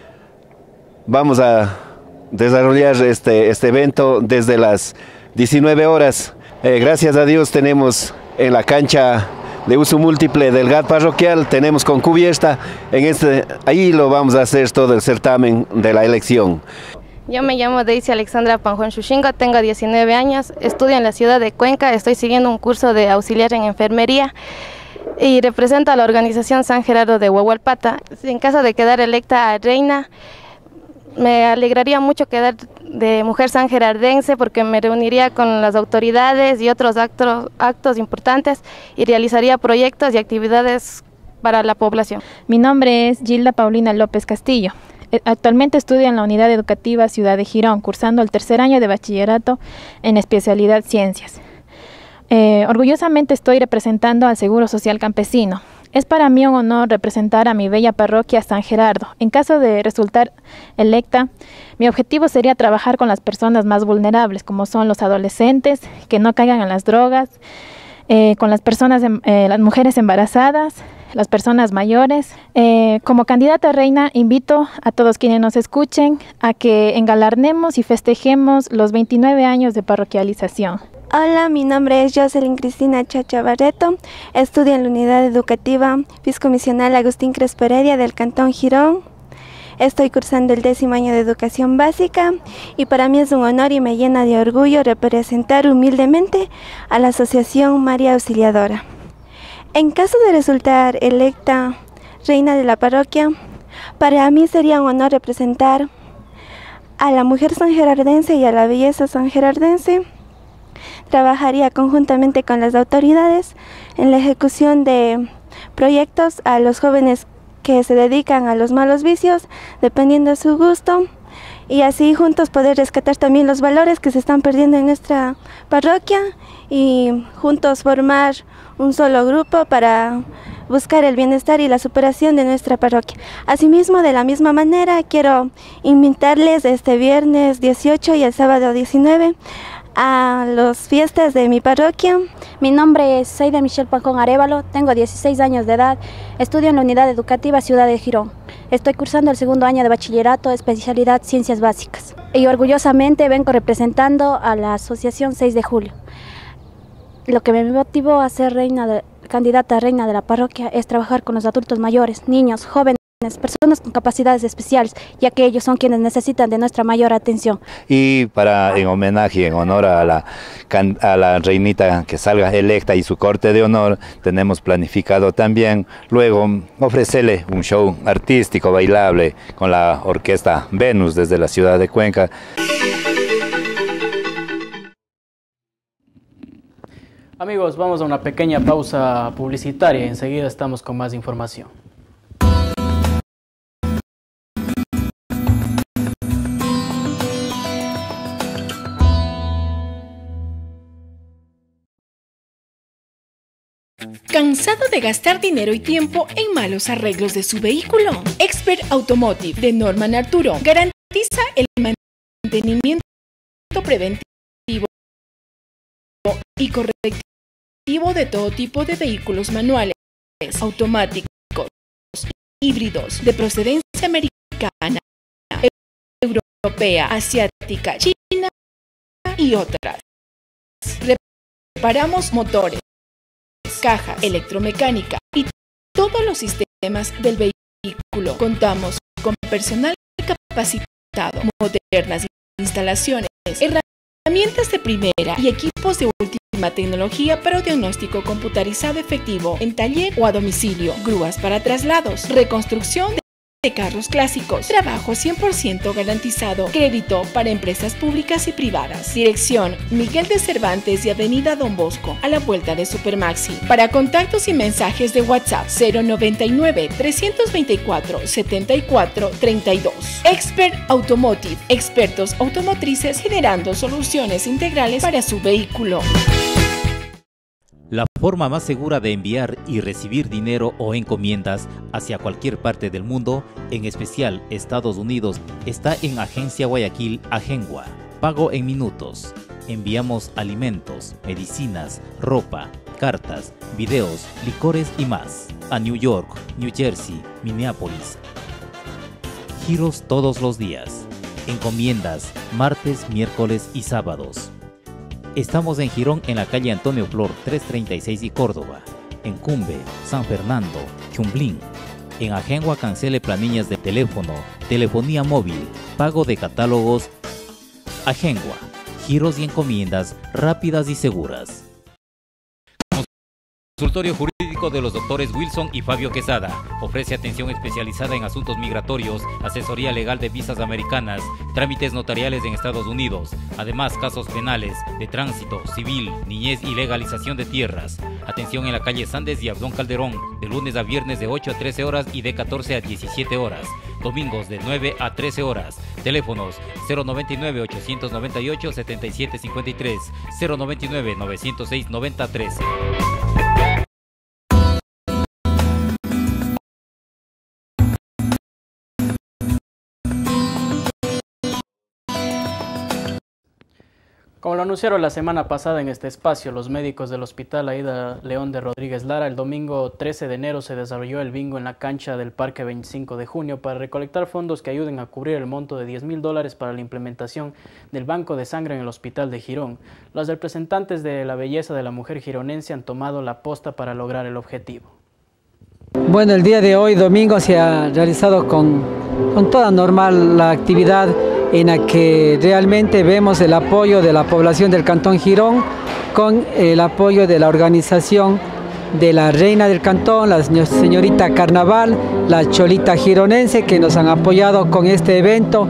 vamos a desarrollar este evento desde las 19 horas. Gracias a Dios tenemos en la cancha de uso múltiple del GAT parroquial, tenemos con cubierta, ahí lo vamos a hacer todo el certamen de la elección. Yo me llamo Daisy Alexandra Panjuan Xuxingo, tengo 19 años, estudio en la ciudad de Cuenca, estoy siguiendo un curso de auxiliar en enfermería y represento a la organización San Gerardo de Huahualpata. En caso de quedar electa reina, me alegraría mucho quedar de mujer sangerardense porque me reuniría con las autoridades y otros actos importantes y realizaría proyectos y actividades para la población. Mi nombre es Gilda Paulina López Castillo. Actualmente estudio en la Unidad Educativa Ciudad de Girón, cursando el 3er año de bachillerato en especialidad Ciencias. Orgullosamente estoy representando al Seguro Social Campesino. Es para mí un honor representar a mi bella parroquia San Gerardo. En caso de resultar electa, mi objetivo sería trabajar con las personas más vulnerables, como son los adolescentes, que no caigan en las drogas, con las personas, las mujeres embarazadas, las personas mayores. Como candidata a reina, invito a todos quienes nos escuchen a que engalarnemos y festejemos los 29 años de parroquialización. Hola, mi nombre es Jocelyn Cristina Chacha Barreto, estudio en la Unidad Educativa Fiscomisional Agustín Crespo Heredia del Cantón Girón. Estoy cursando el 10º año de Educación Básica y para mí es un honor y me llena de orgullo representar humildemente a la Asociación María Auxiliadora. En caso de resultar electa reina de la parroquia, para mí sería un honor representar a la mujer sangerardense y a la belleza sangerardense. Trabajaría conjuntamente con las autoridades en la ejecución de proyectos a los jóvenes que se dedican a los malos vicios, dependiendo de su gusto, y así juntos poder rescatar también los valores que se están perdiendo en nuestra parroquia y juntos formar un solo grupo para buscar el bienestar y la superación de nuestra parroquia. Asimismo, de la misma manera, quiero invitarles este viernes 18 y el sábado 19 a las fiestas de mi parroquia. Mi nombre es Seida Michelle Pancón Arévalo, tengo 16 años de edad, estudio en la Unidad Educativa Ciudad de Girón. Estoy cursando el 2º año de bachillerato, especialidad Ciencias Básicas. Y orgullosamente vengo representando a la Asociación 6 de Julio. Lo que me motivó a ser candidata a reina de la parroquia es trabajar con los adultos mayores, niños, jóvenes, personas con capacidades especiales, ya que ellos son quienes necesitan de nuestra mayor atención. Y en homenaje, en honor a la reinita que salga electa y su corte de honor, tenemos planificado también luego ofrecerle un show artístico bailable con la orquesta Venus desde la ciudad de Cuenca. Amigos, vamos a una pequeña pausa publicitaria y enseguida estamos con más información. ¿Cansado de gastar dinero y tiempo en malos arreglos de su vehículo? Expert Automotive de Norman Arturo garantiza el mantenimiento preventivo y correctivo de todo tipo de vehículos manuales, automáticos, híbridos, de procedencia americana, europea, asiática, china y otras. Reparamos motores, cajas, electromecánica y todos los sistemas del vehículo. Contamos con personal capacitado, modernas instalaciones, herramientas de primera y equipos de última tecnología para diagnóstico computarizado efectivo en taller o a domicilio, grúas para traslados, reconstrucción de carros clásicos, trabajo 100% garantizado, crédito para empresas públicas y privadas. Dirección: Miguel de Cervantes y Avenida Don Bosco, a la vuelta de Supermaxi. Para contactos y mensajes de WhatsApp 099-324-7432. Expert Automotive, expertos automotrices generando soluciones integrales para su vehículo. La forma más segura de enviar y recibir dinero o encomiendas hacia cualquier parte del mundo, en especial Estados Unidos, está en Agencia Guayaquil Agengua. Pago en minutos. Enviamos alimentos, medicinas, ropa, cartas, videos, licores y más a New York, New Jersey, Minneapolis. Giros todos los días. Encomiendas martes, miércoles y sábados. Estamos en Girón, en la calle Antonio Flor 336 y Córdoba. En Cumbe, San Fernando, Chumblín. En Agengua cancele planillas de teléfono, telefonía móvil, pago de catálogos. Agengua, giros y encomiendas rápidas y seguras. Consultorio jurídico de los doctores Wilson y Fabio Quesada. Ofrece atención especializada en asuntos migratorios, asesoría legal de visas americanas, trámites notariales en Estados Unidos, además casos penales, de tránsito, civil, niñez y legalización de tierras. Atención en la calle Sandes y Abdón Calderón, de lunes a viernes de 8 a 13 horas y de 14 a 17 horas. Domingos de 9 a 13 horas. Teléfonos 099-898-7753, 099-906-9013. Como lo anunciaron la semana pasada en este espacio, los médicos del Hospital Aida León de Rodríguez Lara, el domingo 13 de enero se desarrolló el bingo en la cancha del Parque 25 de junio para recolectar fondos que ayuden a cubrir el monto de $10.000 para la implementación del banco de sangre en el Hospital de Girón. Los representantes de la belleza de la mujer gironense han tomado la posta para lograr el objetivo. Bueno, el día de hoy, domingo, se ha realizado con toda normal la actividad en la que realmente vemos el apoyo de la población del Cantón Girón con el apoyo de la organización de la reina del cantón, la señorita Carnaval, la Cholita Gironense, que nos han apoyado con este evento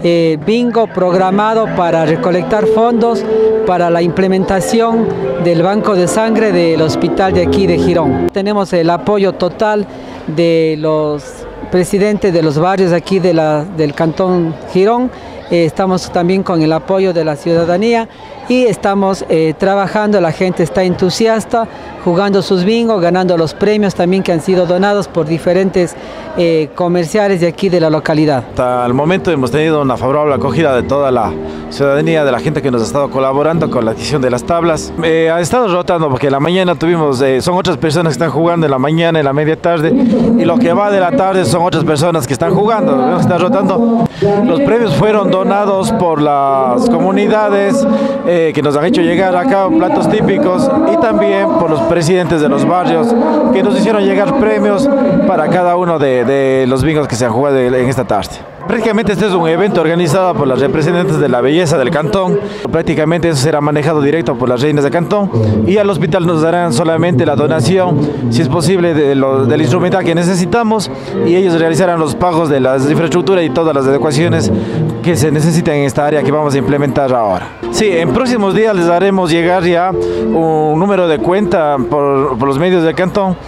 bingo programado para recolectar fondos para la implementación del banco de sangre del hospital de aquí de Girón. Tenemos el apoyo total de los presidentes de los barrios aquí del Cantón Girón. Estamos también con el apoyo de la ciudadanía y estamos trabajando, la gente está entusiasta, jugando sus bingos, ganando los premios también que han sido donados por diferentes comerciales de aquí de la localidad. Hasta el momento hemos tenido una favorable acogida de toda la ciudadanía, de la gente que nos ha estado colaborando con la adquisición de las tablas. Ha estado rotando porque en la mañana tuvimos, son otras personas que están jugando en la mañana, en la media tarde, y lo que va de la tarde son otras personas que están jugando, están rotando. Los premios fueron donados por las comunidades que nos han hecho llegar acá platos típicos y también por los presidentes de los barrios que nos hicieron llegar premios para cada uno de los bingos que se han jugado en esta tarde. Prácticamente este es un evento organizado por las representantes de la belleza del cantón. Prácticamente eso será manejado directo por las reinas del cantón y al hospital nos darán solamente la donación, si es posible, del instrumental que necesitamos y ellos realizarán los pagos de las infraestructuras y todas las adecuaciones que se necesitan en esta área que vamos a implementar ahora. Sí, en próximos días les haremos llegar ya un número de cuenta por los medios del cantón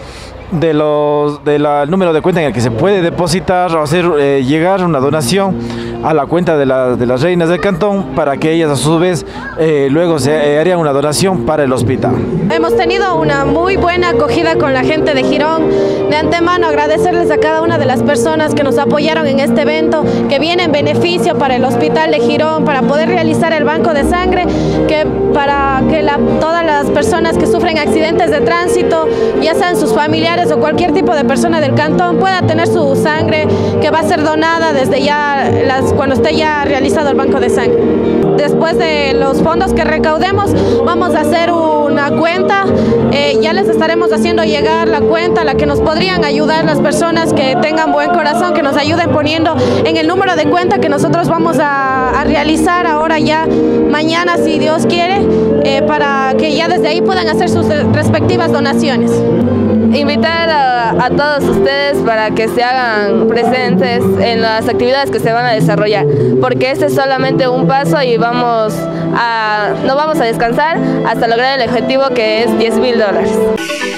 del número de cuenta en el que se puede depositar o hacer llegar una donación a la cuenta de las reinas del cantón, para que ellas a su vez luego se harían una donación para el hospital. Hemos tenido una muy buena acogida con la gente de Girón. De antemano agradecerles a cada una de las personas que nos apoyaron en este evento, que viene en beneficio para el hospital de Girón, para poder realizar el banco de sangre, para que todas las personas que sufren accidentes de tránsito, ya sean sus familiares o cualquier tipo de persona del cantón, pueda tener su sangre, que va a ser donada desde ya cuando esté ya realizado el banco de sangre. Después de los fondos que recaudemos, vamos a hacer una cuenta, ya les estaremos haciendo llegar la cuenta a la que nos podrían ayudar las personas que tengan buen corazón, que nos ayuden poniendo en el número de cuenta que nosotros vamos a realizar ahora ya mañana, si Dios quiere, para que ya desde ahí puedan hacer sus respectivas donaciones. Invitar a todos ustedes para que se hagan presentes en las actividades que se van a desarrollar, porque este es solamente un paso y no vamos a descansar hasta lograr el objetivo, que es $10,000.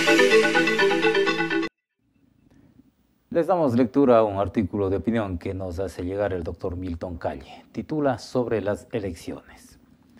Les damos lectura a un artículo de opinión que nos hace llegar el doctor Milton Calle. Titula Sobre las elecciones.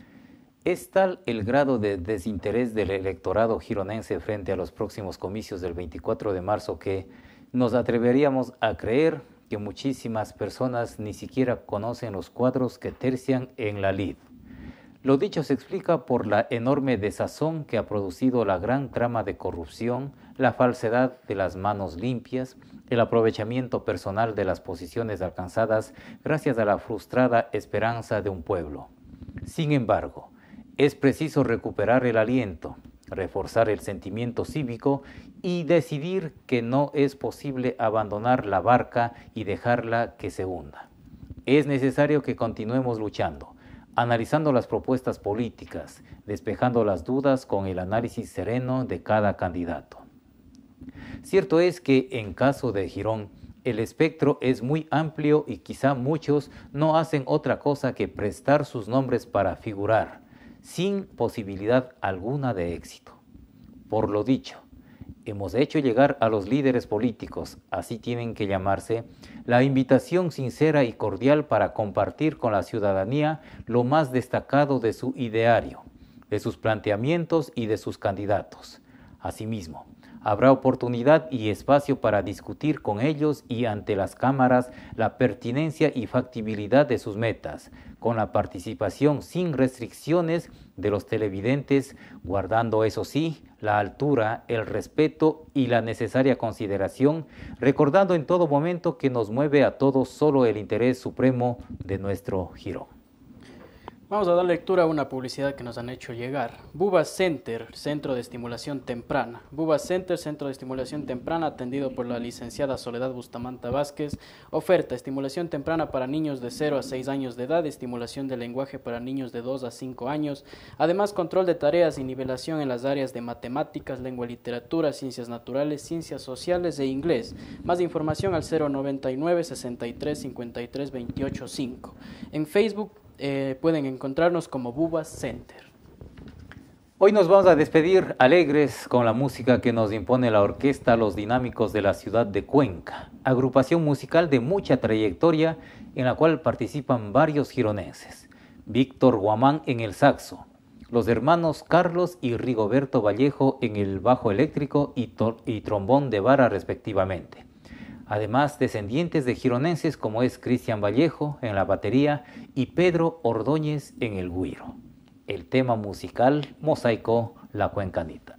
Es tal el grado de desinterés del electorado gironense frente a los próximos comicios del 24 de marzo que nos atreveríamos a creer que muchísimas personas ni siquiera conocen los cuadros que tercian en la lid. Lo dicho se explica por la enorme desazón que ha producido la gran trama de corrupción, la falsedad de las manos limpias, el aprovechamiento personal de las posiciones alcanzadas gracias a la frustrada esperanza de un pueblo. Sin embargo, es preciso recuperar el aliento, reforzar el sentimiento cívico y decidir que no es posible abandonar la barca y dejarla que se hunda. Es necesario que continuemos luchando, analizando las propuestas políticas, despejando las dudas con el análisis sereno de cada candidato. Cierto es que en caso de Girón, el espectro es muy amplio y quizá muchos no hacen otra cosa que prestar sus nombres para figurar, sin posibilidad alguna de éxito. Por lo dicho, hemos hecho llegar a los líderes políticos, así tienen que llamarse, la invitación sincera y cordial para compartir con la ciudadanía lo más destacado de su ideario, de sus planteamientos y de sus candidatos. Asimismo, habrá oportunidad y espacio para discutir con ellos y ante las cámaras la pertinencia y factibilidad de sus metas, con la participación sin restricciones de los televidentes, guardando, eso sí, la altura, el respeto y la necesaria consideración, recordando en todo momento que nos mueve a todos solo el interés supremo de nuestro Girón. Vamos a dar lectura a una publicidad que nos han hecho llegar. Buba Center, Centro de Estimulación Temprana. Buba Center, Centro de Estimulación Temprana, atendido por la licenciada Soledad Bustamante Vázquez. Oferta: estimulación temprana para niños de 0 a 6 años de edad, estimulación del lenguaje para niños de 2 a 5 años. Además, control de tareas y nivelación en las áreas de matemáticas, lengua y literatura, ciencias naturales, ciencias sociales e inglés. Más información al 099 63 53 28 5. En Facebook pueden encontrarnos como Buba Center. Hoy nos vamos a despedir alegres con la música que nos impone la orquesta Los Dinámicos de la ciudad de Cuenca, agrupación musical de mucha trayectoria en la cual participan varios gironenses. Víctor Guamán en el saxo, los hermanos Carlos y Rigoberto Vallejo en el bajo eléctrico y trombón de vara respectivamente. Además, descendientes de gironenses como es Cristian Vallejo en la batería y Pedro Ordóñez en el güiro. El tema musical Mosaico La Cuencanita.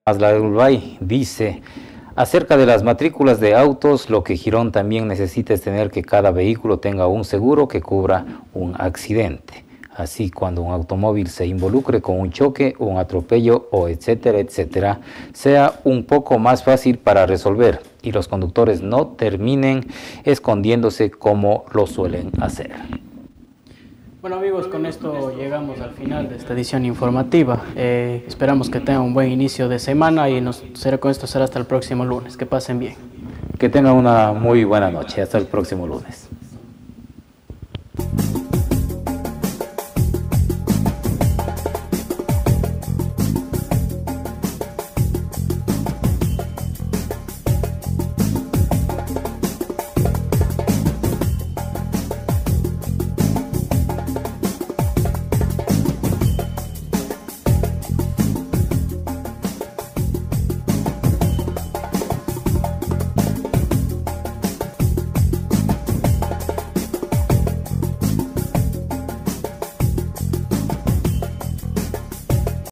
Masla Urbay dice: acerca de las matrículas de autos, lo que Girón también necesita es tener que cada vehículo tenga un seguro que cubra un accidente. Así, cuando un automóvil se involucre con un choque, un atropello o etcétera, etcétera, sea un poco más fácil para resolver y los conductores no terminen escondiéndose como lo suelen hacer. Bueno amigos, con esto llegamos al final de esta edición informativa. Esperamos que tengan un buen inicio de semana y con esto será hasta el próximo lunes. Que pasen bien. Que tengan una muy buena noche. Hasta el próximo lunes.